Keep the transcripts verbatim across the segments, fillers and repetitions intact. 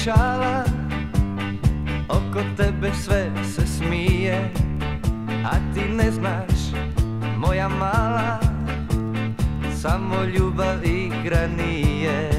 šala, oko tebe sve se smije, a ti ne znaš, moja mala, samo ljubav igra nije.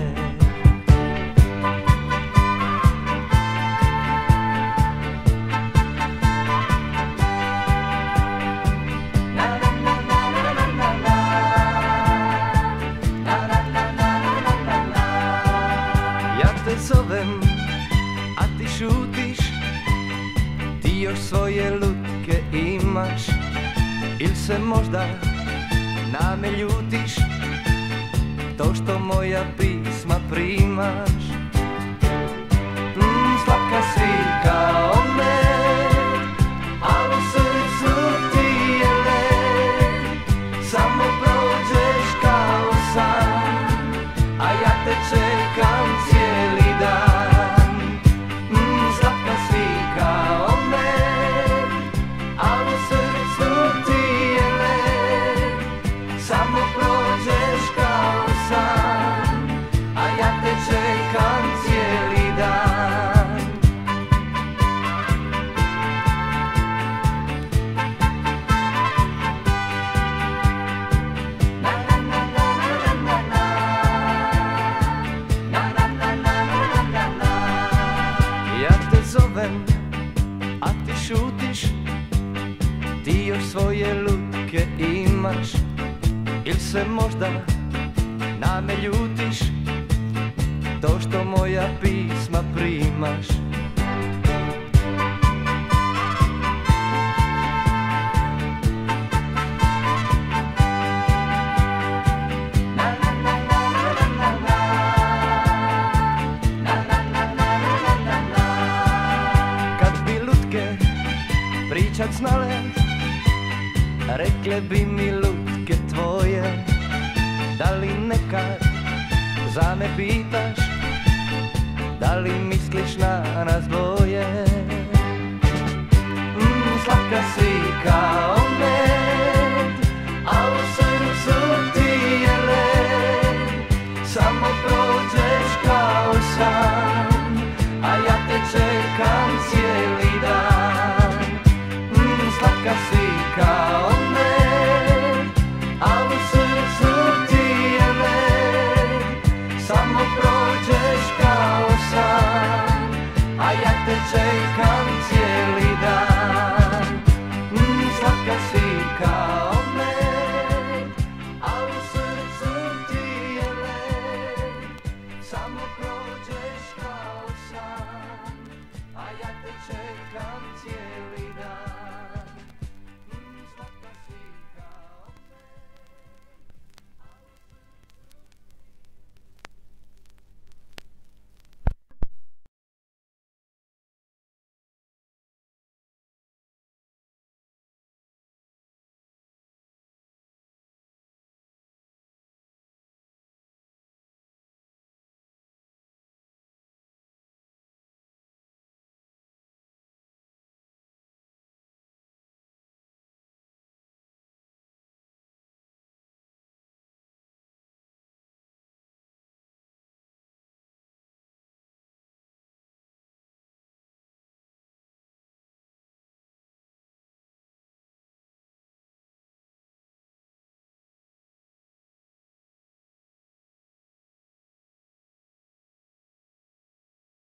Zovem, a ti šutiš, ti još svoje lutke imaš, ili se možda na me ljutiš, to što moja pisma primaš. mm, Slatka si kao med, al u srcu ti je led, samo prođeš kao san, a ja te čekam cijeli dan. mm, Slatka si kao med, al u srcu ti je led, samo prođeš kao san, a ja te čekam cijeli dan. Zovem, a ti šutiš, ti još svoje lutke imaš, ili se možda na me ljutiš, to što moja pisma primaš. Pričat znale, rekle bi mi lutke tvoje, da li nekad za me pitaš, da li misliš na nas dvoje. mm, Slatka si kao